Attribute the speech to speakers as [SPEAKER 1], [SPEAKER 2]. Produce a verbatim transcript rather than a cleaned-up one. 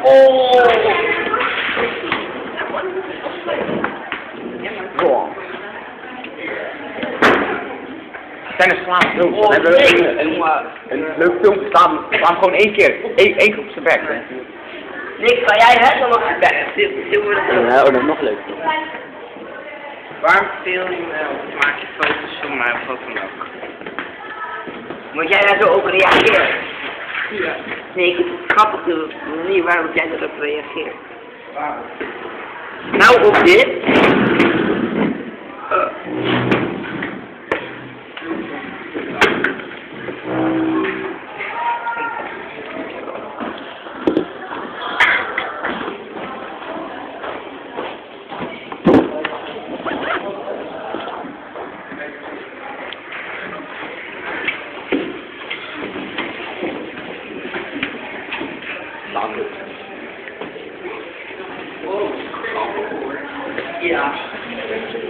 [SPEAKER 1] Oh! Wow. Tennis slaan is dood. Dan hebben we een, een, een leuk filmpje staan. We staan gewoon één keer. Eén één keer op zijn bek.
[SPEAKER 2] Niks, ga jij het dan op je bek? Dit wordt het.
[SPEAKER 1] Ja, oh, dat is nog leuker.
[SPEAKER 2] Waarom film je of maak je foto's van mij of wat dan ook? Moet jij daar zo op reageren? Ja. Nee, ik vind het grappig de manier waarop jij daarop reageert. Waarom? Nou, op dit. Uh. Ja.